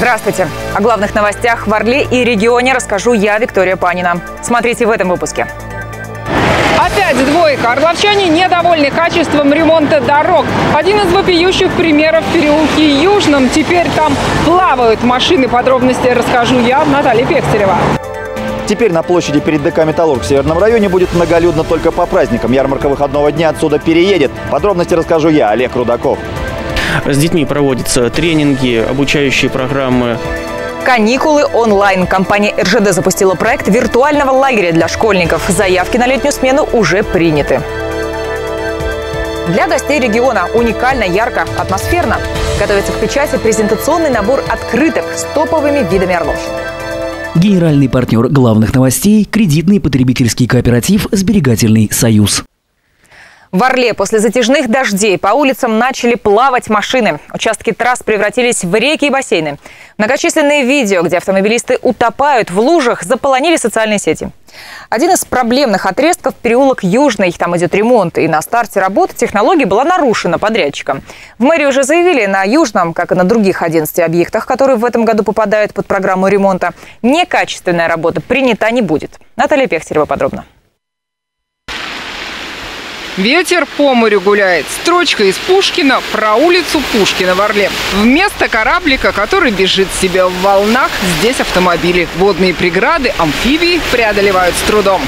Здравствуйте! О главных новостях в Орле и регионе расскажу я, Виктория Панина. Смотрите в этом выпуске. Опять двойка. Орловчане недовольны качеством ремонта дорог. Один из вопиющих примеров в переулке Южном. Теперь там плавают машины. Подробности расскажу я, Наталья Пехтерева. Теперь на площади перед ДК «Металлург» в Северном районе будет многолюдно только по праздникам. Ярмарка выходного дня отсюда переедет. Подробности расскажу я, Олег Рудаков. С детьми проводятся тренинги, обучающие программы. Каникулы онлайн. Компания РЖД запустила проект виртуального лагеря для школьников. Заявки на летнюю смену уже приняты. Для гостей региона уникально, ярко, атмосферно. Готовится к печати презентационный набор открыток с топовыми видами Орловщины. Генеральный партнер главных новостей – кредитный потребительский кооператив «Сберегательный союз». В Орле после затяжных дождей по улицам начали плавать машины. Участки трасс превратились в реки и бассейны. Многочисленные видео, где автомобилисты утопают в лужах, заполонили социальные сети. Один из проблемных отрезков – переулок Южный. Там идет ремонт, и на старте работы технология была нарушена подрядчиком. В мэрии уже заявили, на Южном, как и на других 11 объектах, которые в этом году попадают под программу ремонта, некачественная работа принята не будет. Наталья Пехтерева подробно. Ветер по морю гуляет. Строчка из Пушкина про улицу Пушкина в Орле. Вместо кораблика, который бежит себе в волнах, здесь автомобили. Водные преграды, амфибии преодолевают с трудом.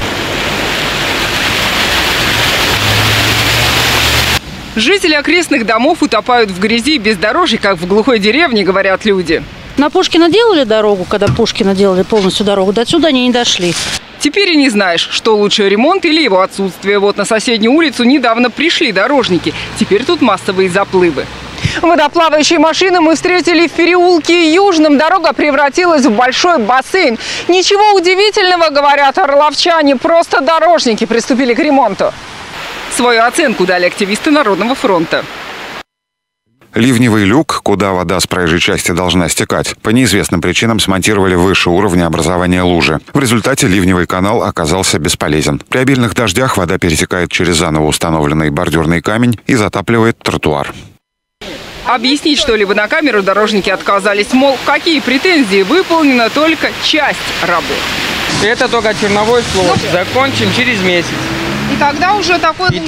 Жители окрестных домов утопают в грязи и бездорожье, как в глухой деревне, говорят люди. На Пушкина делали дорогу, когда Пушкина делали полностью дорогу, до сюда они не дошли. Теперь и не знаешь, что лучше, ремонт или его отсутствие. Вот на соседнюю улицу недавно пришли дорожники. Теперь тут массовые заплывы. Водоплавающие машины мы встретили в переулке Южном. Дорога превратилась в большой бассейн. Ничего удивительного, говорят орловчане, просто дорожники приступили к ремонту. Свою оценку дали активисты Народного фронта. Ливневый люк, куда вода с проезжей части должна стекать, по неизвестным причинам смонтировали выше уровня образования лужи. В результате ливневый канал оказался бесполезен. При обильных дождях вода перетекает через заново установленный бордюрный камень и затапливает тротуар. Объяснить что-либо на камеру дорожники отказались. Мол, какие претензии, выполнена только часть работ. Это только черновой слой. Закончим через месяц. И тогда уже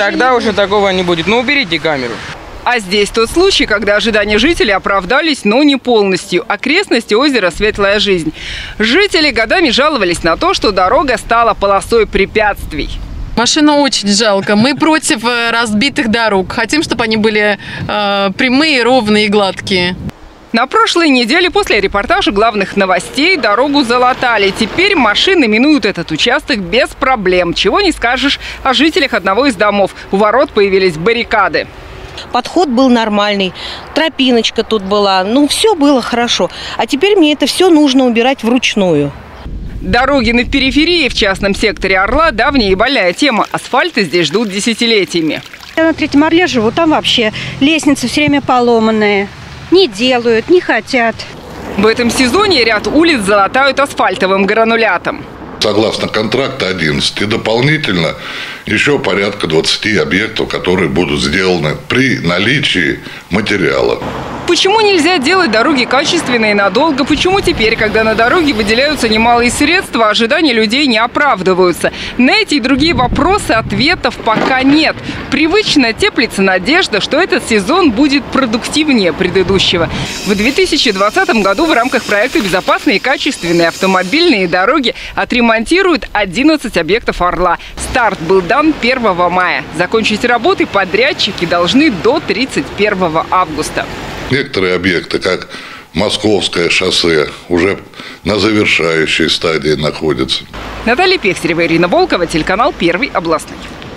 такого не будет. Ну, уберите камеру. А здесь тот случай, когда ожидания жителей оправдались, но не полностью. Окрестности озера «Светлая жизнь». Жители годами жаловались на то, что дорога стала полосой препятствий. Машину очень жалко. Мы против разбитых дорог. Хотим, чтобы они были прямые, ровные и гладкие. На прошлой неделе после репортажа главных новостей дорогу залатали. Теперь машины минуют этот участок без проблем. Чего не скажешь о жителях одного из домов. У ворот появились баррикады. Подход был нормальный, тропиночка тут была, все было хорошо. А теперь мне это все нужно убирать вручную. Дороги на периферии в частном секторе Орла – давняя и больная тема. Асфальты здесь ждут десятилетиями. Я на Третьем Орле живу, там вообще лестницы все время поломанные. Не делают, не хотят. В этом сезоне ряд улиц залатают асфальтовым гранулятом. Согласно контракту 11 и дополнительно еще порядка 20 объектов, которые будут сделаны при наличии материала. Почему нельзя делать дороги качественные и надолго? Почему теперь, когда на дороге выделяются немалые средства, ожидания людей не оправдываются? На эти и другие вопросы ответов пока нет. Привычно теплится надежда, что этот сезон будет продуктивнее предыдущего. В 2020 году в рамках проекта «Безопасные и качественные автомобильные дороги» отремонтируют 11 объектов Орла. Старт был дан 1 мая. Закончить работы подрядчики должны до 31 августа. Некоторые объекты, как Московское шоссе, уже на завершающей стадии находятся. Наталья Пехтерева, Ирина Волкова, телеканал «Первый областной».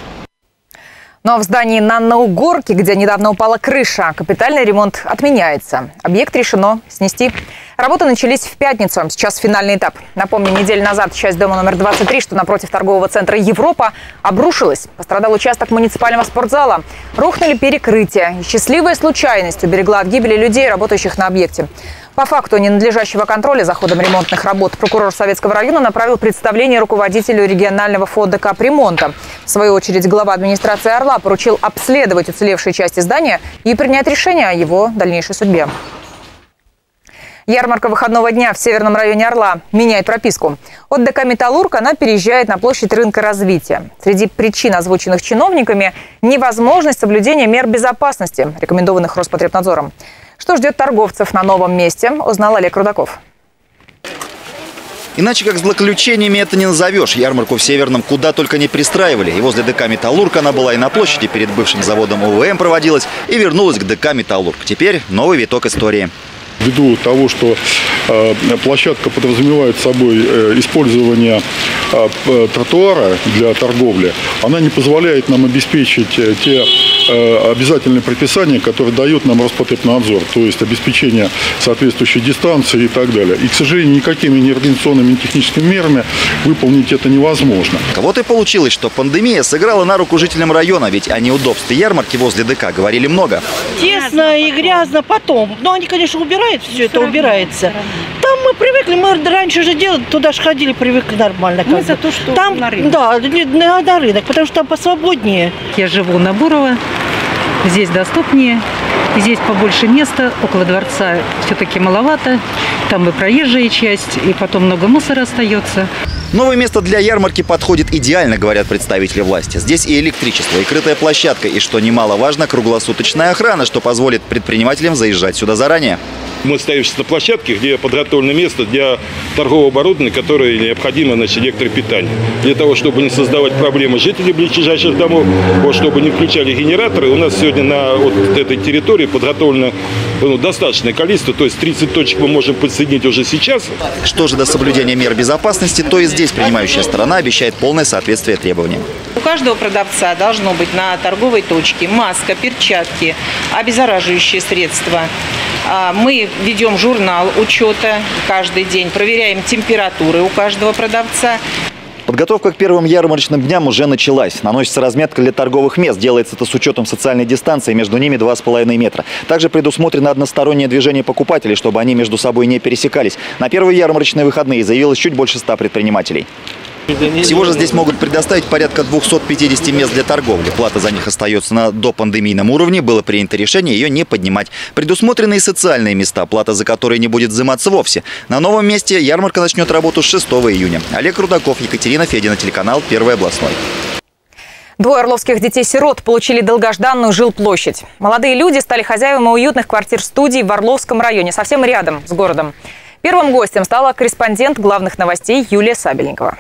Но в здании на Наугорке, где недавно упала крыша, капитальный ремонт отменяется. Объект решено снести. Работы начались в пятницу. Сейчас финальный этап. Напомню, неделю назад часть дома номер 23, что напротив торгового центра «Европа», обрушилась. Пострадал участок муниципального спортзала. Рухнули перекрытия. И счастливая случайность уберегла от гибели людей, работающих на объекте. По факту ненадлежащего контроля за ходом ремонтных работ прокурор Советского района направил представление руководителю регионального фонда капремонта. В свою очередь, глава администрации Орла поручил обследовать уцелевшие части здания и принять решение о его дальнейшей судьбе. Ярмарка выходного дня в северном районе Орла меняет прописку. От ДК «Металлург» она переезжает на площадь рынка развития. Среди причин, озвученных чиновниками, невозможность соблюдения мер безопасности, рекомендованных Роспотребнадзором. Что ждет торговцев на новом месте, узнал Олег Рудаков. Иначе как злоключениями это не назовешь. Ярмарку в Северном куда только не пристраивали. И возле ДК «Металлург» она была и на площади перед бывшим заводом ОВМ проводилась, и вернулась к ДК «Металлург». Теперь новый виток истории. Ввиду того, что площадка подразумевает собой использование тротуара для торговли, она не позволяет нам обеспечить те обязательные предписания, которые дает нам Роспотребнадзор, то есть обеспечение соответствующей дистанции и так далее. И, к сожалению, никакими ни организационными, ни техническими мерами выполнить это невозможно. Вот и получилось, что пандемия сыграла на руку жителям района, ведь о неудобстве ярмарки возле ДК говорили много. Тесно и грязно потом. Но они, конечно, убирают, все это убирается. Там мы привыкли, мы раньше же делали, туда же ходили, привыкли нормально. Мы за то, что там, на рынок. Да, на рынок, потому что там посвободнее. Я живу на Бурова, здесь доступнее, здесь побольше места, около дворца все-таки маловато, там и проезжая часть, и потом много мусора остается. Новое место для ярмарки подходит идеально, говорят представители власти. Здесь и электричество, и крытая площадка, и, что немаловажно, круглосуточная охрана, что позволит предпринимателям заезжать сюда заранее. Мы стоим сейчас на площадке, где подготовлено место для торгового оборудования, которое необходимо на электропитание. Для того, чтобы не создавать проблемы жителей ближайших домов, вот, чтобы не включали генераторы, у нас сегодня на вот этой территории подготовлено достаточное количество, то есть 30 точек мы можем подсоединить уже сейчас. Что же до соблюдения мер безопасности, то и здесь принимающая сторона обещает полное соответствие требованиям. У каждого продавца должно быть на торговой точке маска, перчатки, обеззараживающие средства. Мы ведем журнал учета каждый день, проверяем температуры у каждого продавца. Подготовка к первым ярмарочным дням уже началась. Наносится разметка для торговых мест. Делается это с учетом социальной дистанции, между ними 2,5 метра. Также предусмотрено одностороннее движение покупателей, чтобы они между собой не пересекались. На первые ярмарочные выходные заявилось чуть больше 100 предпринимателей. Всего же здесь могут предоставить порядка 250 мест для торговли. Плата за них остается на допандемийном уровне. Было принято решение ее не поднимать. Предусмотрены и социальные места, плата за которые не будет взиматься вовсе. На новом месте ярмарка начнет работу с 6 июня. Олег Рудаков, Екатерина Федина, телеканал «Первый областной». Двое орловских детей-сирот получили долгожданную жилплощадь. Молодые люди стали хозяевами уютных квартир-студий в Орловском районе, совсем рядом с городом. Первым гостем стала корреспондент главных новостей Юлия Сабельникова.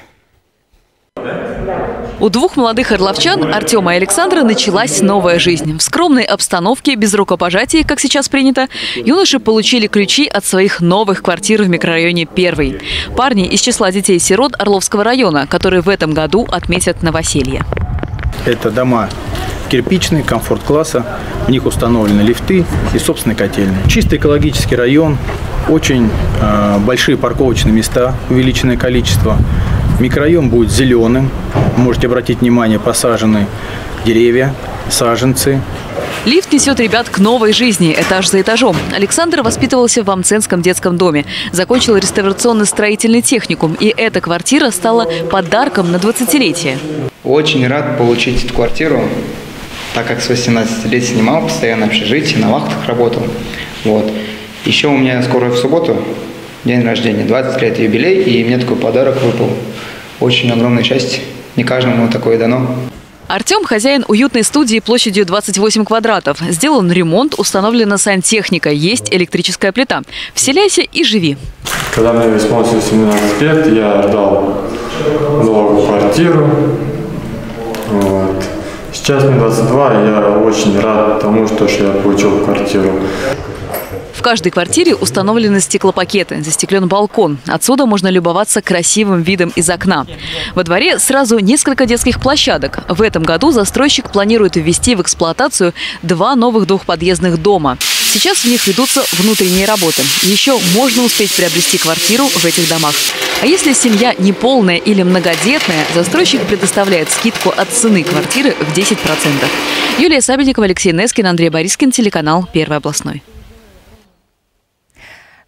У двух молодых орловчан, Артема и Александра, началась новая жизнь. В скромной обстановке, без рукопожатия, как сейчас принято, юноши получили ключи от своих новых квартир в микрорайоне Первый. Парни из числа детей-сирот Орловского района, которые в этом году отметят новоселье. Это дома кирпичные, комфорт-класса, в них установлены лифты и собственные котельные. Чисто экологический район, очень большие парковочные места, увеличенное количество. Микрорайон будет зеленым. Можете обратить внимание, посажены деревья, саженцы. Лифт несет ребят к новой жизни, этаж за этажом. Александр воспитывался в Амценском детском доме. Закончил реставрационно-строительный техникум. И эта квартира стала подарком на 20-летие. Очень рад получить эту квартиру, так как с 18 лет снимал, постоянно общежитие, на вахтах работал. Вот. Еще у меня скоро в субботу день рождения, 20 лет юбилей, и мне такой подарок выпал. Очень огромное счастье. Не каждому такое дано. Артем – хозяин уютной студии площадью 28 квадратов. Сделан ремонт, установлена сантехника, есть электрическая плита. Вселяйся и живи. Когда мне исполнилось 17 лет, я ждал новую квартиру. Вот. Сейчас мне 22, и я очень рад тому, что я получил квартиру. В каждой квартире установлены стеклопакеты, застеклен балкон. Отсюда можно любоваться красивым видом из окна. Во дворе сразу несколько детских площадок. В этом году застройщик планирует ввести в эксплуатацию 2 новых двухподъездных дома. Сейчас в них ведутся внутренние работы. Еще можно успеть приобрести квартиру в этих домах. А если семья неполная или многодетная, застройщик предоставляет скидку от цены квартиры в 10%. Юлия Сабельникова, Алексей Нескин, Андрей Борискин, телеканал «Первый областной».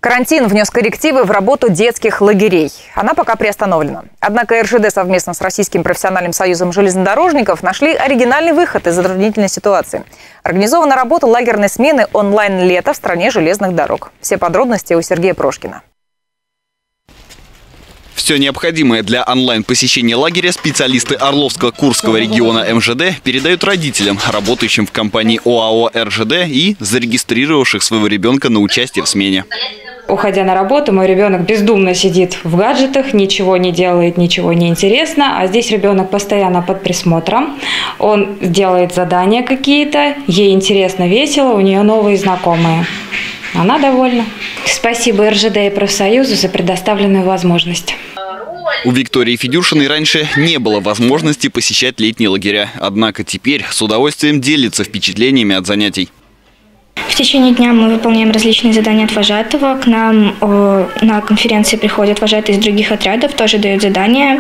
Карантин внес коррективы в работу детских лагерей. Она пока приостановлена. Однако РЖД совместно с Российским профессиональным союзом железнодорожников нашли оригинальный выход из затруднительной ситуации. Организована работа лагерной смены онлайн-лета в стране железных дорог. Все подробности у Сергея Прошкина. Все необходимое для онлайн-посещения лагеря специалисты Орловско-Курского региона МЖД передают родителям, работающим в компании ОАО РЖД и зарегистрировавших своего ребенка на участие в смене. Уходя на работу, мой ребенок бездумно сидит в гаджетах, ничего не делает, ничего не интересно. А здесь ребенок постоянно под присмотром. Он делает задания какие-то, ей интересно, весело, у нее новые знакомые. Она довольна. Спасибо РЖД и профсоюзу за предоставленную возможность. У Виктории Федюшиной раньше не было возможности посещать летние лагеря. Однако теперь с удовольствием делится впечатлениями от занятий. В течение дня мы выполняем различные задания от вожатого. К нам на конференции приходят вожатые из других отрядов, тоже дают задания.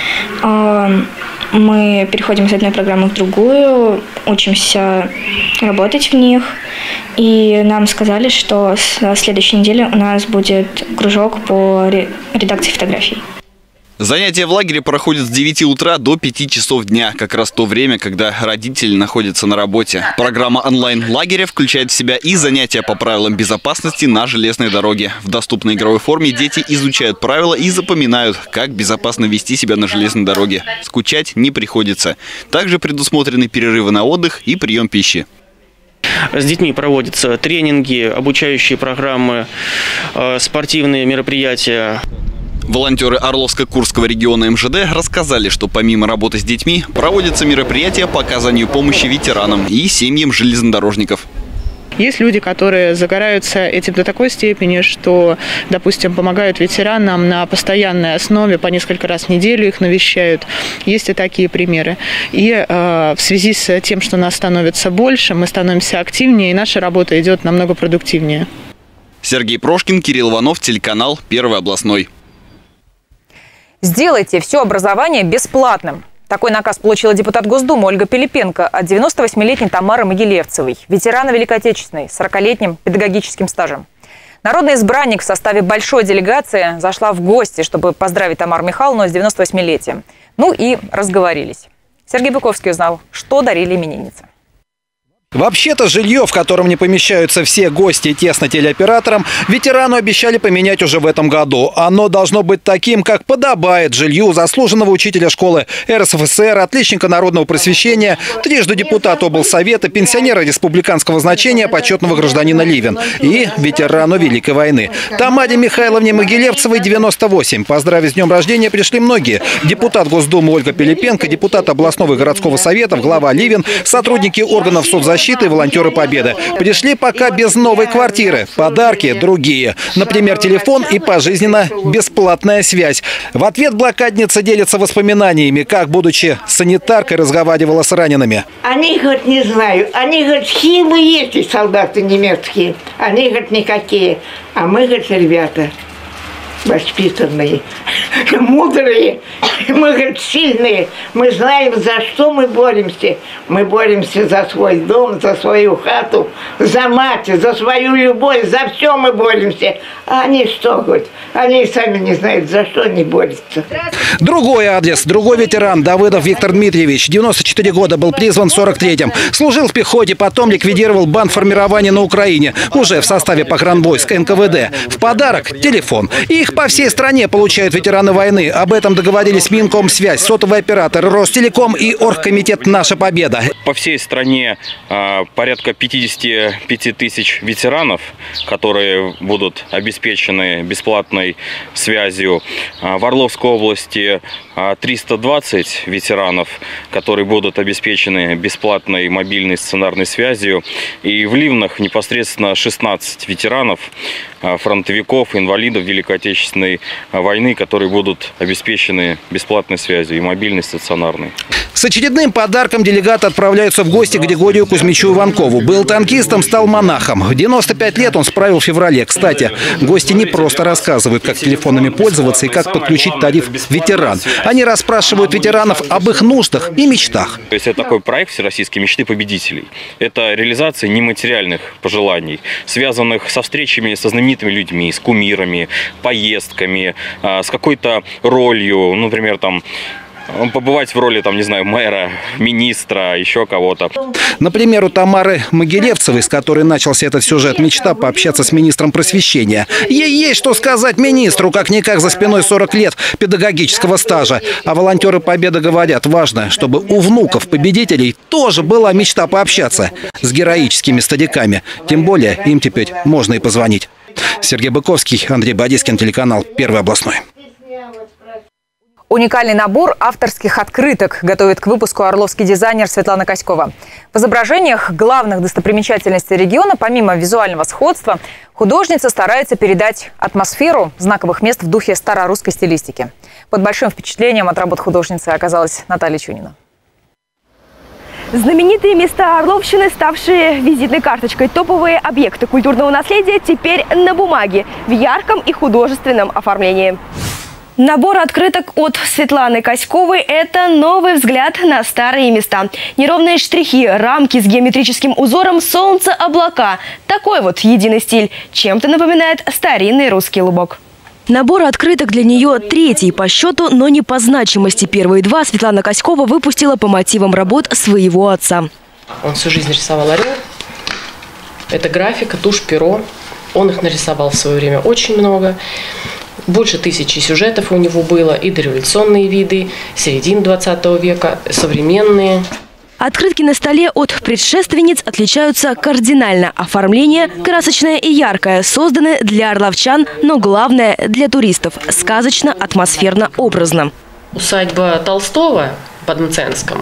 Мы переходим из одной программы в другую, учимся работать в них. И нам сказали, что с следующей недели у нас будет кружок по редакции фотографий. Занятия в лагере проходят с 9 утра до 5 часов дня. Как раз то время, когда родители находятся на работе. Программа онлайн-лагеря включает в себя и занятия по правилам безопасности на железной дороге. В доступной игровой форме дети изучают правила и запоминают, как безопасно вести себя на железной дороге. Скучать не приходится. Также предусмотрены перерывы на отдых и прием пищи. С детьми проводятся тренинги, обучающие программы, спортивные мероприятия. Волонтеры Орловско-Курского региона МЖД рассказали, что помимо работы с детьми проводятся мероприятия по оказанию помощи ветеранам и семьям железнодорожников. Есть люди, которые загораются этим до такой степени, что, допустим, помогают ветеранам на постоянной основе, по несколько раз в неделю их навещают. Есть и такие примеры. И в связи с тем, что нас становится больше, мы становимся активнее, и наша работа идет намного продуктивнее. Сергей Прошкин, Кирилл Иванов, телеканал Первый областной. Сделайте все образование бесплатным. Такой наказ получила депутат Госдумы Ольга Пилипенко от 98-летней Тамары Могилевцевой, ветерана Великой Отечественной, с 40-летним педагогическим стажем. Народный избранник в составе большой делегации зашла в гости, чтобы поздравить Тамару Михайловну с 98-летием. Ну и разговорились. Сергей Быковский узнал, что дарили имениннице. Вообще-то жилье, в котором не помещаются все гости, тесно телеоператорам, ветерану обещали поменять уже в этом году. Оно должно быть таким, как подобает жилью заслуженного учителя школы РСФСР, отличника народного просвещения, трижды депутата облсовета, пенсионера республиканского значения, почетного гражданина Ливен и ветерану Великой войны. Тамаре Михайловне Могилевцевой 98. Поздравить с днем рождения пришли многие. Депутат Госдумы Ольга Пилипенко, депутат областного и городского советов, глава Ливен, сотрудники органов соцзащиты и волонтеры Победы. Пришли пока без новой квартиры. Подарки другие. Например, телефон и пожизненно бесплатная связь. В ответ блокадница делится воспоминаниями, как, будучи санитаркой, разговаривала с ранеными. Они, говорят, не знаю. Они, говорят, хилые эти солдаты немецкие. Они, говорят, никакие. А мы, говорят, ребята воспитанные, мудрые, мы, говорит, сильные. Мы знаем, за что мы боремся. Мы боремся за свой дом, за свою хату, за мать, за свою любовь, за все мы боремся. А они что, говорят? Они сами не знают, за что они борются. Другой адрес, другой ветеран, Давыдов Виктор Дмитриевич, 94 года, был призван в 43-м. Служил в пехоте, потом ликвидировал бандформирование на Украине, уже в составе погранвойск НКВД. В подарок телефон. Их по всей стране получают ветераны войны. Об этом договорились Минкомсвязь, сотовый оператор, Ростелеком и Оргкомитет «Наша Победа». По всей стране порядка 55 тысяч ветеранов, которые будут обеспечены бесплатной связью. В Орловской области 320 ветеранов, которые будут обеспечены бесплатной мобильной стационарной связью. И в Ливнах непосредственно 16 ветеранов, фронтовиков, инвалидов Великой Отечественной Отечественной войны, которые будут обеспечены бесплатной связью и мобильной стационарной. С очередным подарком делегаты отправляются в гости к Григорию Кузьмичу Иванкову. Был танкистом, стал монахом. В 95 лет он справил в феврале. Кстати, гости не просто рассказывают, как телефонами пользоваться и как подключить тариф «Ветеран». Они расспрашивают ветеранов об их нуждах и мечтах. То есть это такой проект «Всероссийские мечты победителей». Это реализация нематериальных пожеланий, связанных со встречами со знаменитыми людьми, с кумирами, поездками, с какой-то ролью, например, там, побывать в роли, там, не знаю, мэра, министра, еще кого-то. Например, у Тамары Могилевцевой, с которой начался этот сюжет, мечта пообщаться с министром просвещения. Ей есть что сказать министру, как-никак за спиной 40 лет педагогического стажа. А волонтеры Победы говорят, важно, чтобы у внуков победителей тоже была мечта пообщаться с героическими стариками. Тем более им теперь можно и позвонить. Сергей Быковский, Андрей Бодискин, телеканал «Первый областной». Уникальный набор авторских открыток готовит к выпуску орловский дизайнер Светлана Коськова. В изображениях главных достопримечательностей региона, помимо визуального сходства, художница старается передать атмосферу знаковых мест в духе старорусской стилистики. Под большим впечатлением от работ художницы оказалась Наталья Чунина. Знаменитые места Орловщины, ставшие визитной карточкой, топовые объекты культурного наследия, теперь на бумаге, в ярком и художественном оформлении. Набор открыток от Светланы Коськовой – это новый взгляд на старые места. Неровные штрихи, рамки с геометрическим узором, солнце, облака. Такой вот единый стиль. Чем-то напоминает старинный русский лубок. Набор открыток для нее третий по счету, но не по значимости. Первые два Светлана Коськова выпустила по мотивам работ своего отца. Он всю жизнь рисовал орел. Это графика, тушь, перо. Он их нарисовал в свое время очень много. Больше 1000 сюжетов у него было, и дореволюционные виды, середины 20 века, современные. Открытки на столе от предшественниц отличаются кардинально. Оформление красочное и яркое, созданы для орловчан, но главное – для туристов. Сказочно, атмосферно, образно. Усадьба Толстого под Мценском,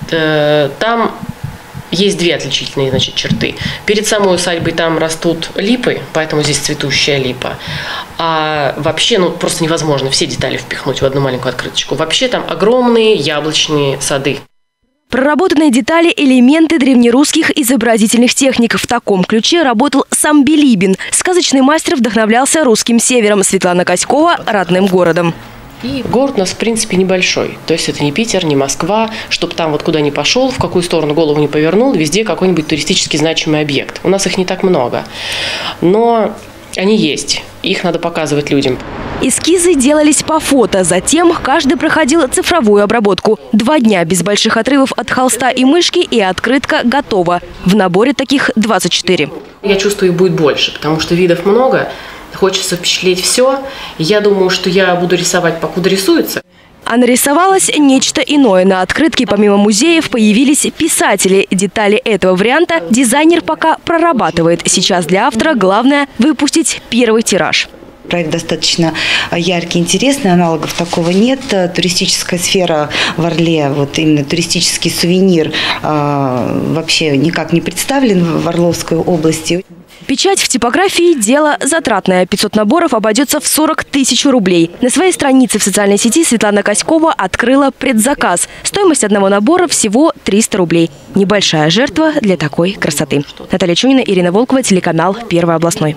там есть две отличительные, черты. Перед самой усадьбой там растут липы, поэтому здесь цветущая липа. А вообще, просто невозможно все детали впихнуть в одну маленькую открыточку. Вообще там огромные яблочные сады. Проработанные детали – элементы древнерусских изобразительных техник. В таком ключе работал сам Билибин. Сказочный мастер вдохновлялся русским севером, Светлана Коськова – родным городом. И город у нас, в принципе, небольшой. То есть это не Питер, не Москва. Чтобы там куда ни пошел, в какую сторону голову не повернул, везде какой-нибудь туристически значимый объект. У нас их не так много. Но они есть. Их надо показывать людям. Эскизы делались по фото. Затем каждый проходил цифровую обработку. 2 дня без больших отрывов от холста и мышки, и открытка готова. В наборе таких 24. Я чувствую, их будет больше, потому что видов много. Хочется впечатлить все. Я думаю, что я буду рисовать, покуда рисуется. А нарисовалось нечто иное. На открытке помимо музеев появились писатели. Детали этого варианта дизайнер пока прорабатывает. Сейчас для автора главное – выпустить первый тираж. Проект достаточно яркий, интересный, аналогов такого нет. Туристическая сфера в Орле, именно туристический сувенир, вообще никак не представлен в Орловской области. Печать в типографии – дело затратное. 500 наборов обойдется в 40 000 рублей. На своей странице в социальной сети Светлана Коськова открыла предзаказ. Стоимость одного набора всего 300 рублей. Небольшая жертва для такой красоты. Наталья Чунина, Ирина Волкова, телеканал «Первый областной».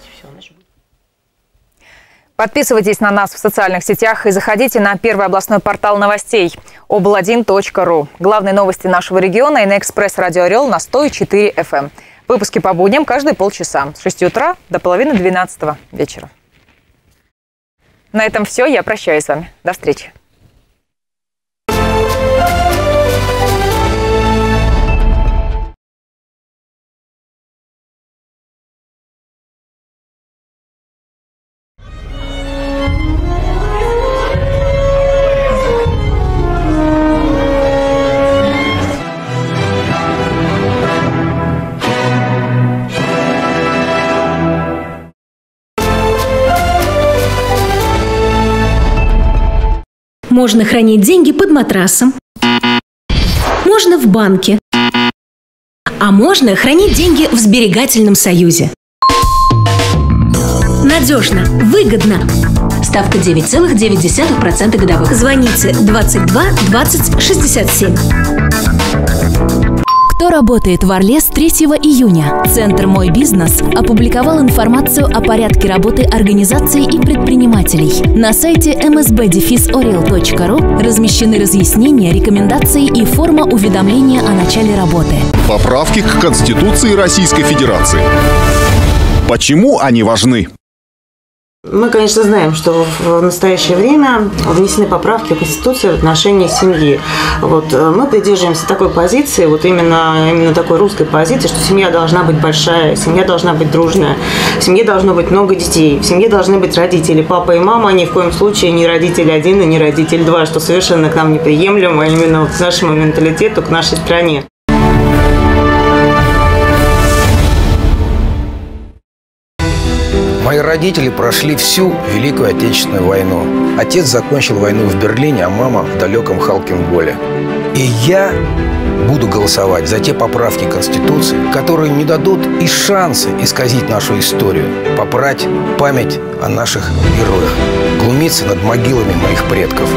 Подписывайтесь на нас в социальных сетях и заходите на Первый областной портал новостей obl1.ru. Главные новости нашего региона и на Экспресс Радио Орел на 104 FM. Выпуски по будням каждые полчаса с 6 утра до половины 12 вечера. На этом все. Я прощаюсь с вами. До встречи. Можно хранить деньги под матрасом, можно в банке, а можно хранить деньги в сберегательном союзе. Надежно, выгодно. Ставка 9,9% годовых. Звоните 22 20 67. Кто работает в Орле с 3 июня? Центр «Мой бизнес» опубликовал информацию о порядке работы организаций и предпринимателей. На сайте msb-orel.ru размещены разъяснения, рекомендации и форма уведомления о начале работы. Поправки к Конституции Российской Федерации. Почему они важны? Мы, конечно, знаем, что в настоящее время внесены поправки в Конституцию в отношении семьи. Мы придерживаемся такой позиции, именно такой русской позиции, что семья должна быть большая, семья должна быть дружная, в семье должно быть много детей, в семье должны быть родители, папа и мама, ни в коем случае не родитель один и не родитель два, что совершенно к нам неприемлемо именно к нашему менталитету, к нашей стране. Мои родители прошли всю Великую Отечественную войну. Отец закончил войну в Берлине, а мама в далеком Халкинголе. И я буду голосовать за те поправки Конституции, которые не дадут и шанса исказить нашу историю, попрать память о наших героях, глумиться над могилами моих предков.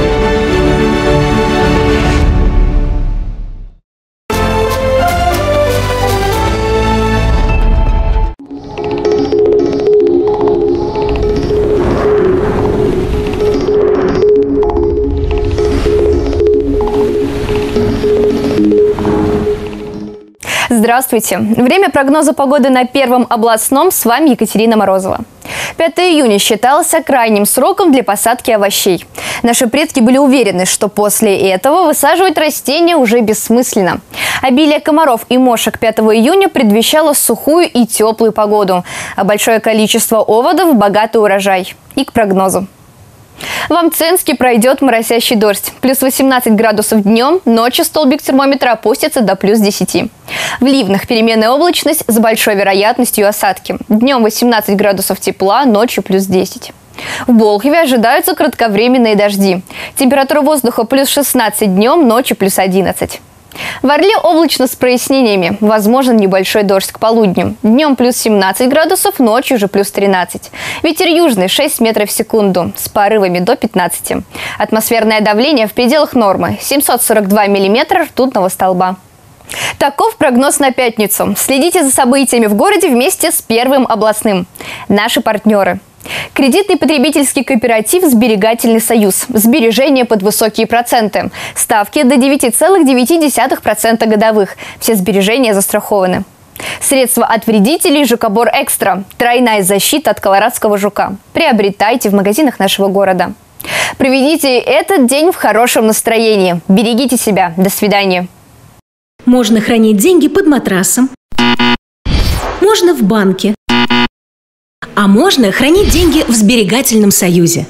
Здравствуйте! Время прогноза погоды на Первом областном. С вами Екатерина Морозова. 5 июня считался крайним сроком для посадки овощей. Наши предки были уверены, что после этого высаживать растения уже бессмысленно. Обилие комаров и мошек 5 июня предвещало сухую и теплую погоду, а большое количество оводов – богатый урожай. И к прогнозу. В Амценске пройдет моросящий дождь. Плюс 18 градусов днем, ночью столбик термометра опустится до плюс 10. В Ливнах переменная облачность с большой вероятностью осадки. Днем 18 градусов тепла, ночью плюс 10. В Болхове ожидаются кратковременные дожди. Температура воздуха плюс 16 днем, ночью плюс 11. В Орле облачно с прояснениями. Возможен небольшой дождь к полудню. Днем плюс 17 градусов, ночью уже плюс 13. Ветер южный 6 метров в секунду с порывами до 15. Атмосферное давление в пределах нормы 742 миллиметра ртутного столба. Таков прогноз на пятницу. Следите за событиями в городе вместе с Первым областным. Наши партнеры. Кредитный потребительский кооператив «Сберегательный союз». Сбережения под высокие проценты. Ставки до 9,9% годовых. Все сбережения застрахованы. Средства от вредителей «Жукобор Экстра». Тройная защита от колорадского жука. Приобретайте в магазинах нашего города. Проведите этот день в хорошем настроении. Берегите себя. До свидания. Можно хранить деньги под матрасом. Можно в банке. А можно хранить деньги в Сберегательном союзе.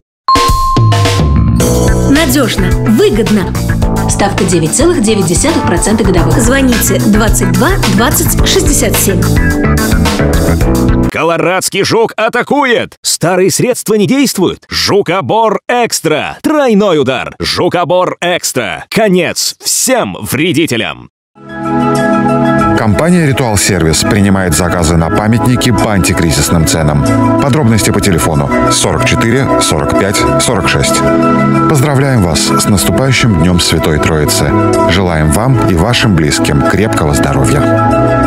Надежно, выгодно. Ставка 9,9% годовых. Звоните 22 20 67. Колорадский жук атакует! Старые средства не действуют. Жукобор Экстра. Тройной удар. Жукобор Экстра. Конец всем вредителям. Компания «Ритуал Сервис» принимает заказы на памятники по антикризисным ценам. Подробности по телефону 44 45 46. Поздравляем вас с наступающим Днем Святой Троицы. Желаем вам и вашим близким крепкого здоровья.